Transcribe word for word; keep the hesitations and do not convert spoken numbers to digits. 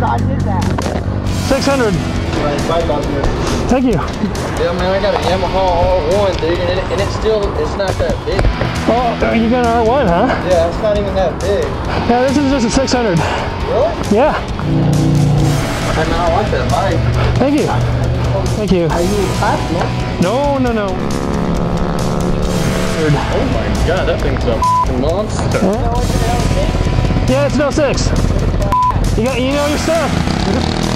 I did that. six hundred. Thank you. Yeah, man, I got a Yamaha R one, dude, and, it, and it's still, it's not that big. Oh, you got an R one, huh? Yeah, it's not even that big. Yeah, this is just a six hundred. Really? Yeah. I mean, I like that bike. Thank you. Thank you. Are you fast, man? No, no, no. Oh my god, that thing's a monster. Huh? Yeah, it's an oh six. You got, you know your stuff.